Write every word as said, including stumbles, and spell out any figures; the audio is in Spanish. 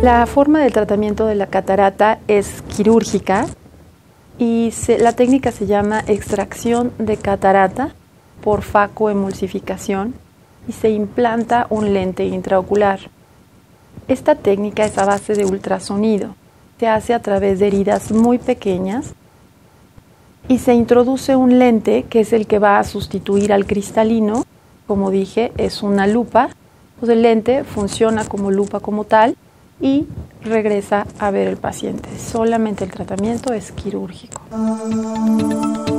La forma de tratamiento de la catarata es quirúrgica y se, la técnica se llama extracción de catarata por facoemulsificación y se implanta un lente intraocular. Esta técnica es a base de ultrasonido. Se hace a través de heridas muy pequeñas y se introduce un lente que es el que va a sustituir al cristalino. Como dije, es una lupa. Pues el lente funciona como lupa como tal y regresa a ver el paciente. Solamente el tratamiento es quirúrgico.